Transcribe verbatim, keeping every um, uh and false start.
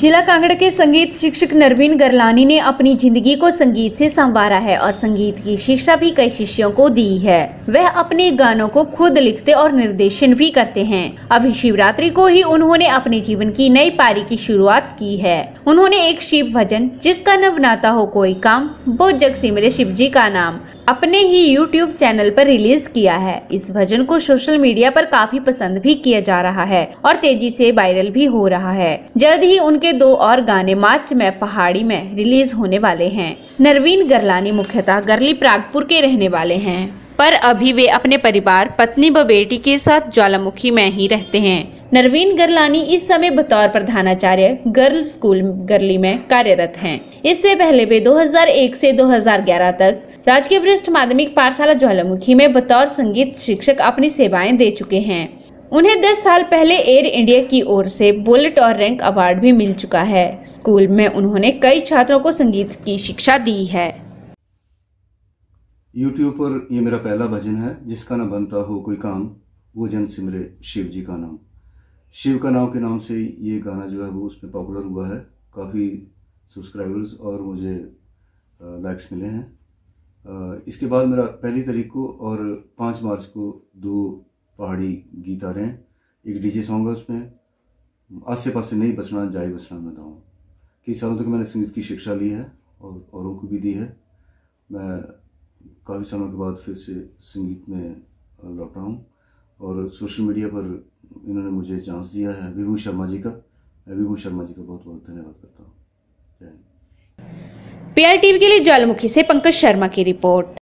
जिला कांगड़ा के संगीत शिक्षक नरवीन गरलानी ने अपनी जिंदगी को संगीत से संवारा है और संगीत की शिक्षा भी कई शिष्यों को दी है। वह अपने गानों को खुद लिखते और निर्देशन भी करते हैं। अभी शिवरात्रि को ही उन्होंने अपने जीवन की नई पारी की शुरुआत की है। उन्होंने एक शिव भजन जिसका न बनाता हो कोई काम वो जग सिमरे शिव जी का नाम अपने ही यूट्यूब चैनल पर रिलीज किया है। इस भजन को सोशल मीडिया पर काफी पसंद भी किया जा रहा है और तेजी से वायरल भी हो रहा है। जल्द ही उनके दो और गाने मार्च में पहाड़ी में रिलीज होने वाले हैं। नरवीन गरलानी मुख्यतः गरली प्रागपुर के रहने वाले हैं, पर अभी वे अपने परिवार, पत्नी व बेटी के साथ ज्वालामुखी में ही रहते हैं। नरवीन गरलानी इस समय बतौर प्रधानाचार्य गर्ल स्कूल गरली में कार्यरत हैं। इससे पहले वे दो हज़ार एक से दो हज़ार ग्यारह तक राजकीय वरिष्ठ माध्यमिक पाठशाला ज्वालामुखी में बतौर संगीत शिक्षक अपनी सेवाएं दे चुके हैं। उन्हें दस साल पहले एयर इंडिया की ओर से बुलेट और रैंक अवार्ड भी मिल चुका है। स्कूल में उन्होंने कई छात्रों को संगीत की शिक्षा दी है। यूट्यूब पर ये मेरा पहला भजन है, जिसका न बनता हो कोई काम वो जन सिमरे शिव जी का नाम। शिव का नाम के नाम से ये गाना जो है वो उसमें पॉपुलर हुआ है। काफ़ी सब्सक्राइबर्स और मुझे लाइक्स मिले हैं। इसके बाद मेरा पहली तारीख को और पाँच मार्च को दो पहाड़ी गीत आ रहे हैं। एक डीजे सॉन्ग है, उसमें आसे पासे नहीं बचना जाए बचना मैं बताऊँ। कई सालों तक मैंने संगीत की शिक्षा ली है और औरों को भी दी है। मैं काफ़ी सालों के बाद फिर से संगीत में लौटा हूँ और सोशल मीडिया पर इन्होंने मुझे चांस दिया है। विभू शर्मा जी का मैं विभू शर्मा जी का बहुत बहुत धन्यवाद करता हूँ। जय हिंद। पीआर टीवी के लिए ज्वालामुखी से पंकज शर्मा की रिपोर्ट।